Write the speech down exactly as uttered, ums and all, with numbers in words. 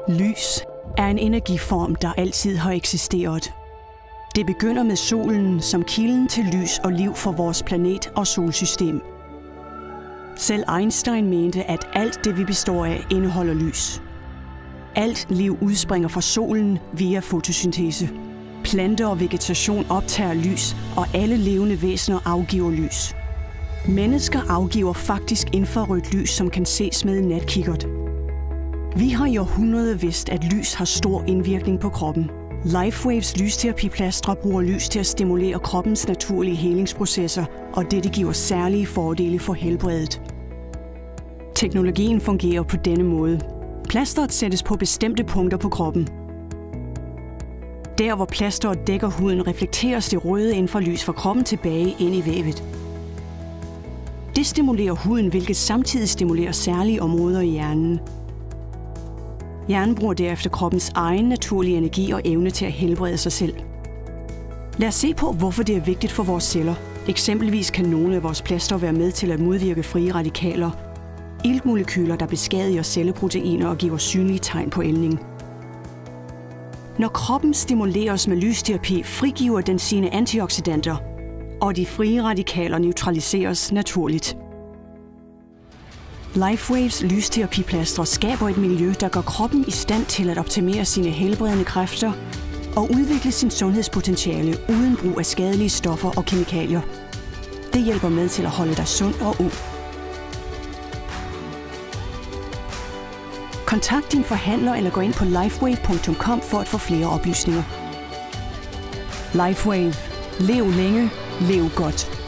Lys er en energiform, der altid har eksisteret. Det begynder med solen som kilden til lys og liv for vores planet og solsystem. Selv Einstein mente, at alt det, vi består af, indeholder lys. Alt liv udspringer fra solen via fotosyntese. Planter og vegetation optager lys, og alle levende væsener afgiver lys. Mennesker afgiver faktisk infrarødt lys, som kan ses med en natkikkert. Vi har i århundreder vidst, at lys har stor indvirkning på kroppen. LifeWaves lysterapiplastre bruger lys til at stimulere kroppens naturlige helingsprocesser, og dette giver særlige fordele for helbredet. Teknologien fungerer på denne måde. Plasteret sættes på bestemte punkter på kroppen. Der, hvor plasteret dækker huden, reflekteres det røde infralys fra kroppen tilbage ind i vævet. Det stimulerer huden, hvilket samtidig stimulerer særlige områder i hjernen. Hjernen bruger derefter kroppens egen naturlige energi og evne til at helbrede sig selv. Lad os se på, hvorfor det er vigtigt for vores celler. Eksempelvis kan nogle af vores plaster være med til at modvirke frie radikaler, iltmolekyler, der beskadiger celleproteiner og giver synlige tegn på ældning. Når kroppen stimuleres med lysterapi, frigiver den sine antioxidanter, og de frie radikaler neutraliseres naturligt. LifeWaves lysterapiplastre skaber et miljø, der gør kroppen i stand til at optimere sine helbredende kræfter og udvikle sin sundhedspotentiale uden brug af skadelige stoffer og kemikalier. Det hjælper med til at holde dig sund og ung. Kontakt din forhandler eller gå ind på lifewave punktum com for at få flere oplysninger. LifeWave. Lev længe, lev godt.